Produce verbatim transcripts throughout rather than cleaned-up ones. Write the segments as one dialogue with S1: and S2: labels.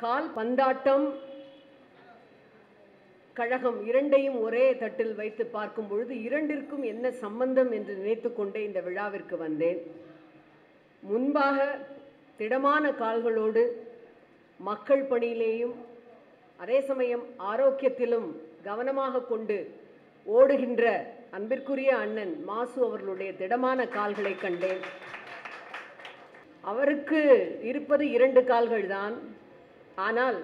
S1: கால் பந்தாட்டம் கழகம் இரண்டையும் ஒரே தட்டில் வைத்து பார்க்கும் பொழுது இரண்டிற்கும் என்ன சம்பந்தம் என்று நினைத்து கொண்டே இந்த விழாவிற்கு வந்தேன். முன்பாக திடமான கால்களோடு மக்கள் பணியிலேயும் அதே சமயம் ஆரோக்கியத்திலும் கவனமாக கொண்டு ஓடுகின்ற அன்பிற்குரிய அண்ணன் மாசு அவர்களுடைய திடமான கால்களை கண்டேன். அவருக்கு இருப்பது இரண்டு கால்கள் தான். ஆனால்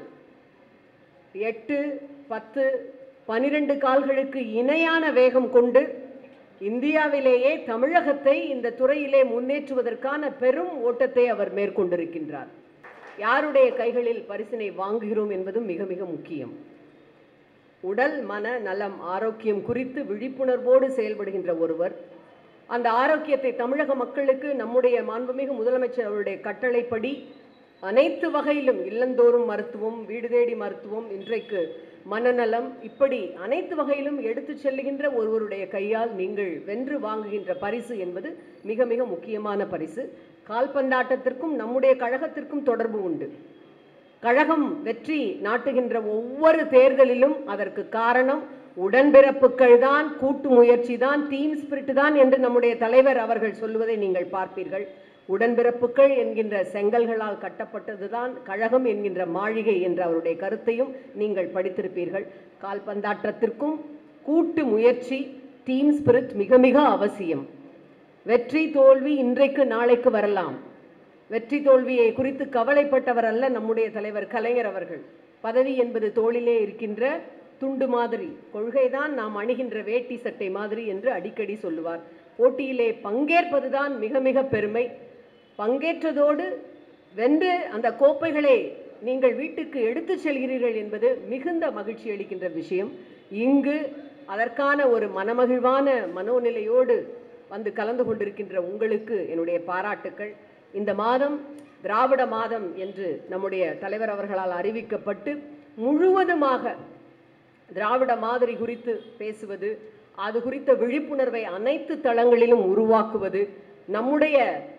S1: எட்டு பத்து பனிரெண்டு கால்களுக்கு இணையான வேகம் கொண்டு இந்தியாவிலேயே தமிழகத்தை இந்த துறையிலே முன்னேற்றுவதற்கான பெரும் ஓட்டத்தை அவர் மேற்கொண்டிருக்கின்றார். யாருடைய கைகளில் பரிசினை வாங்குகிறோம் என்பதும் மிக மிக முக்கியம். உடல் மன நலம் ஆரோக்கியம் குறித்து விழிப்புணர்வோடு செயல்படுகின்ற ஒருவர், அந்த ஆரோக்கியத்தை தமிழக மக்களுக்கு நம்முடைய மாண்புமிகு முதலமைச்சர் அவருடைய கட்டளைப்படி அனைத்து வகையிலும் இல்லந்தோறும் மருத்துவம், வீடு தேடி மருத்துவம், இன்றைக்கு மனநலம், இப்படி அனைத்து வகையிலும் எடுத்து செல்லுகின்ற ஒருவருடைய கையால் நீங்கள் வென்று வாங்குகின்ற பரிசு என்பது மிக மிக முக்கியமான பரிசு. கால்பந்தாட்டத்திற்கும் நம்முடைய கழகத்திற்கும் தொடர்பு உண்டு. கழகம் வெற்றி நாட்டுகின்ற ஒவ்வொரு தேர்தலிலும் அதற்கு காரணம் உடன்பிறப்புகள் தான், கூட்டு முயற்சி தான், டீம் ஸ்பிரிட் தான் என்று நம்முடைய தலைவர் அவர்கள் சொல்லுவதை நீங்கள் பார்ப்பீர்கள். உடன்பிறப்புகள் என்கின்ற செங்கல்களால் கட்டப்பட்டதுதான் கழகம் என்கின்ற மாளிகை என்ற அவருடைய கருத்தையும் நீங்கள் படித்திருப்பீர்கள். கால்பந்தாட்டத்திற்கும் கூட்டு முயற்சி, டீம் ஸ்பிரிட் மிக மிக அவசியம். வெற்றி தோல்வி இன்றைக்கு நாளைக்கு வரலாம். வெற்றி தோல்வியை குறித்து கவலைப்பட்டவர் அல்ல நம்முடைய தலைவர் கலைஞர் அவர்கள். பதவி என்பது தோளிலே இருக்கின்ற துண்டு மாதிரி, கொள்கைதான் நாம் அணிகின்ற வேட்டி சட்டை மாதிரி என்று அடிக்கடி சொல்லுவார். போட்டியிலே பங்கேற்பதுதான் மிக மிக பெருமை. பங்கேற்றதோடு வென்று அந்த கோப்பைகளை நீங்கள் வீட்டுக்கு எடுத்து செல்கிறீர்கள் என்பது மிகுந்த மகிழ்ச்சி அளிக்கின்ற விஷயம். இங்கு அதற்கான ஒரு மனமகிழ்வான மனோநிலையோடு வந்து கலந்து கொண்டிருக்கின்ற உங்களுக்கு என்னுடைய பாராட்டுக்கள். இந்த மாதம் திராவிட மாதம் என்று நம்முடைய தலைவர் அவர்களால் அறிவிக்கப்பட்டு முழுவதுமாக திராவிட மாதிரி குறித்து பேசுவது, அது குறித்த விழிப்புணர்வை அனைத்து தளங்களிலும் உருவாக்குவது, நம்முடைய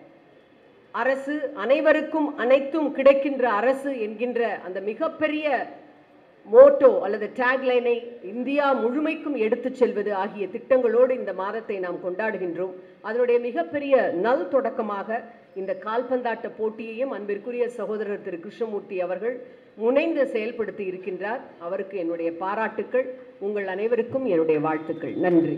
S1: அரசு அனைவருக்கும் அனைத்தும் கிடைக்கின்ற அரசு என்கின்ற அந்த மிகப்பெரிய மோட்டோ அல்லது டேக்லைனை இந்தியா முழுமைக்கும் எடுத்துச் செல்வது ஆகிய திட்டங்களோடு இந்த மாதத்தை நாம் கொண்டாடுகின்றோம். அதனுடைய மிகப்பெரிய நல் தொடக்கமாக இந்த கால்பந்தாட்ட போட்டியையும் அன்பிற்குரிய சகோதரர் திரு கிருஷ்ணமூர்த்தி அவர்கள் முனைந்து செயல்படுத்தி இருக்கின்றார். அவருக்கு என்னுடைய பாராட்டுக்கள். உங்கள் அனைவருக்கும் என்னுடைய வாழ்த்துக்கள். நன்றி.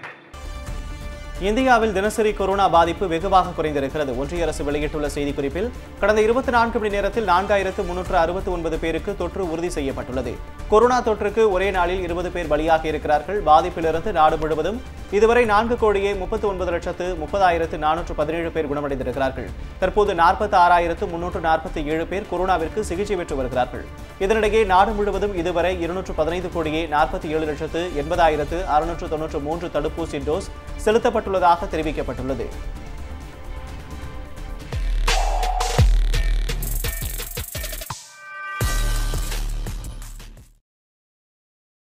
S2: இந்தியாவில் தினசரி கொரோனா பாதிப்பு வெகுவாக குறைந்திருக்கிறது. ஒன்றிய அரசு வெளியிட்டுள்ள செய்திக்குறிப்பில் கடந்த இருபத்தி நான்கு மணி நேரத்தில் நான்காயிரத்து முன்னூற்று அறுபத்தி ஒன்பது பேருக்கு தொற்று உறுதி செய்யப்பட்டுள்ளது. கொரோனா தொற்றுக்கு ஒரே நாளில் இருபது பேர் பலியாகி இருக்கிறார்கள். பாதிப்பிலிருந்து நாடு முழுவதும் இதுவரை நான்கு கோடியே முப்பத்தி ஒன்பது லட்சத்து முப்பதாயிரத்து நானூற்று பதினேழு பேர் குணமடைந்திருக்கிறார்கள். தற்போது நாற்பத்தி ஆறாயிரத்து முன்னூற்று நாற்பத்தி ஏழு பேர் கொரோனாவிற்கு சிகிச்சை பெற்று வருகிறார்கள். இதனிடையே நாடு முழுவதும் இதுவரை இருநூற்று பதினைந்து கோடியே நாற்பத்தி ஏழு லட்சத்து எண்பதாயிரத்து அறுநூற்று தொன்னூற்று மூன்று தடுப்பூசி டோஸ் செலுத்தப்பட்டுள்ளதாக தெரிவிக்கப்பட்டுள்ளது.